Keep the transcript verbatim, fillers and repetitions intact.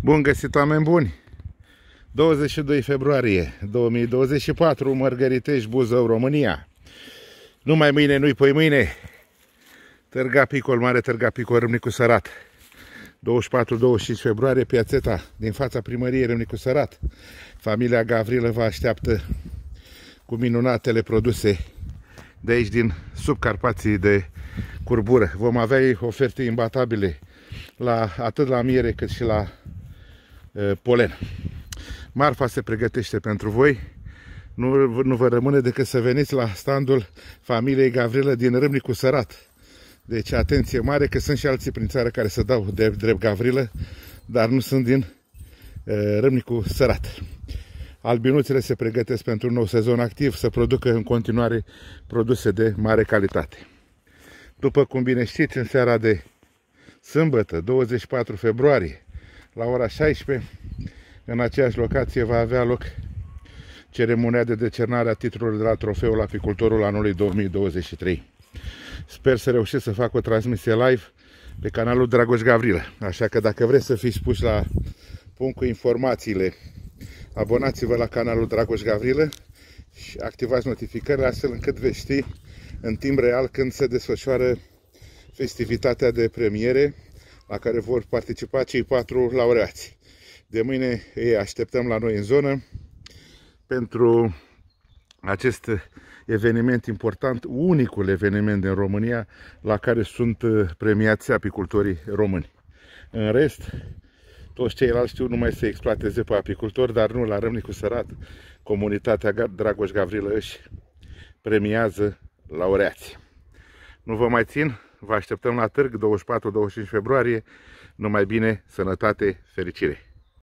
Bun găsit, oameni buni! douăzeci și doi februarie două mii douăzeci și patru, Mărgăritești, Buzău, România. Numai mâine, nu-i poi mâine. Târga Picol Mare, Târga Picol, Râmnicu Sărat. douăzeci și patru douăzeci și cinci februarie, piațeta din fața primăriei Râmnicu Sărat. Familia Gavrilă vă așteaptă cu minunatele produse de aici, din subcarpații de curbură. Vom avea oferte imbatabile la, atât la miere cât și la uh, polen. Marfa se pregătește pentru voi. Nu, nu vă rămâne decât să veniți la standul familiei Gavrilă din Râmnicu Sărat. Deci atenție mare, că sunt și alții prin țară care se dau de drept Gavrilă, dar nu sunt din uh, Râmnicu Sărat. Albinuțele se pregătesc pentru un nou sezon activ, să producă în continuare produse de mare calitate. După cum bine știți, în seara de sâmbătă, douăzeci și patru februarie, la ora șaisprezece, în aceeași locație va avea loc ceremonia de decernare a titlurilor de la Trofeul Apicultorul anului două mii douăzeci și trei. Sper să reușesc să fac o transmisie live pe canalul Dragoș Gavrilă. Așa că dacă vreți să fiți puși la punct cu informațiile, abonați-vă la canalul Dragoș Gavrilă și activați notificările, astfel încât veți ști în timp real când se desfășoară festivitatea de premiere la care vor participa cei patru laureați. De mâine îi așteptăm la noi în zonă pentru acest eveniment important, unicul eveniment din România la care sunt premiați apicultorii români. În rest, toți ceilalți știu numai să exploateze pe apicultori, dar nu la Râmnicu Sărat. Comunitatea Dragoș Gavrilă își premiază laureați. Nu vă mai țin, vă așteptăm la târg douăzeci și patru douăzeci și cinci februarie. Numai bine, sănătate, fericire!